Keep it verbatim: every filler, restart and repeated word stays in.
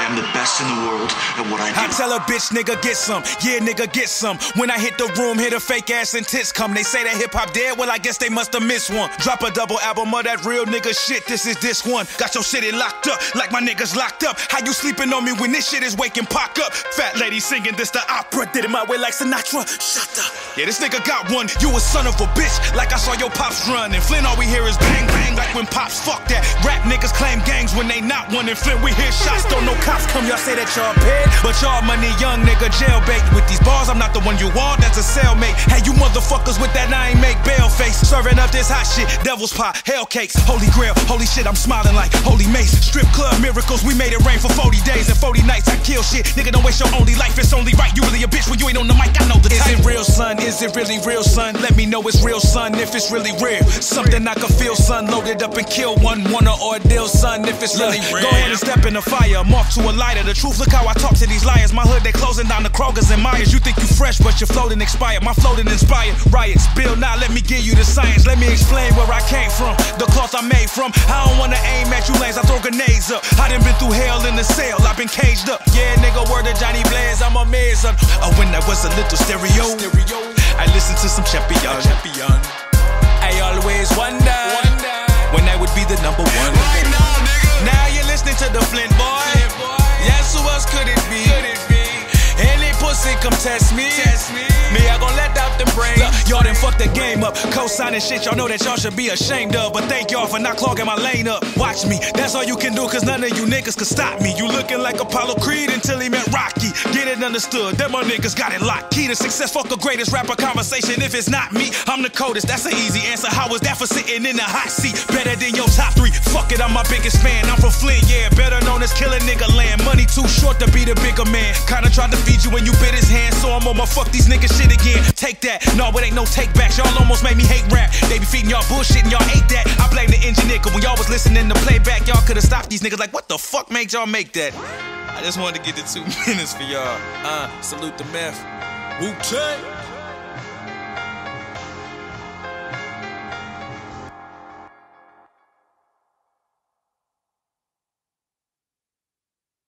I'm the best in the world at what I do. I tell a bitch, nigga, get some. Yeah, nigga, get some. When I hit the room, hit a fake ass and tits come. They say that hip-hop dead, well, I guess they must have missed one. Drop a double album of that real nigga shit, this is this one. Got your shit locked up, like my niggas locked up. How you sleeping on me when this shit is waking Pac up? Fat lady singing this the opera, did it my way like Sinatra. Shut up. Yeah, this nigga got one. You a son of a bitch, like I saw your pops run. In Flint, all we hear is bang, bang, like when pops fuck that. Rap niggas claim gangs when they not one. In Flint, we hear shots, don't know cops come. Y'all say that y'all paid, but y'all money young nigga jailbait. With these bars, I'm not the one you want, that's a cellmate. Hey, you motherfuckers with that I ain't make bail face. Serving up this hot shit, devil's pot, hell cakes, holy grail, holy shit, I'm smiling like holy mace. Strip club miracles, we made it rain for forty days and forty nights. I kill shit, nigga, don't waste your only life, it's only right. You really a bitch when you ain't on the mic, I know the type. Is it real, son? Is it really real, son? Let me know it's real, son, if it's really real. Something I can feel, son, loaded up and kill one, one or ordeal, son, if it's really real. Go ahead and step in the fire, mark to a lighter. The truth, look how I talk to these liars. My hood, they closing down the Krogers and Myers. You think you fresh, but your floating expired. My floating inspired riots. Bill, now let me give you the science. Let me explain where I came from, the cloth I made from. I don't wanna aim at you lanes, I throw grenades up. I done been through hell in the cell, I've been caged up. Yeah, nigga, word to Johnny Blaze, I'm a maze up. Oh, when I was a little stereo, I listened to some champion. I always wonder when I would be the number one. Right now, nigga. Now you're listening to the Flint boy. Yes, who else could it be? Any pussy come test me. Test me. Me, I gon' let out them brains. Y'all done fucked the game up. Co-signing shit y'all know that y'all should be ashamed of. But thank y'all for not clogging my lane up. Watch me, that's all you can do, cause none of you niggas can stop me. You looking like Apollo Creed until he met Rocky. Get it understood, them my niggas got it locked. Key to success, fuck the greatest rapper conversation. If it's not me, I'm the coldest, that's an easy answer. How was that for sitting in the hot seat? Better than your top three, fuck it, I'm my biggest fan. I'm from Flint, yeah, better known as Killer Nigga Land. Money too short to be the bigger man. Kinda tried to feed you when you bit his hand, so I'm on my fuck these niggas shit again. Take that, no, it ain't no take backs. Y'all almost made me hate rap. They be feeding y'all bullshit and y'all hate that. I blame the engineer, cause when y'all was listening to playback, y'all could've stopped these niggas like, what the fuck made y'all make that? I just wanted to get the two minutes for y'all. Uh, salute the meth. Wu-Tang.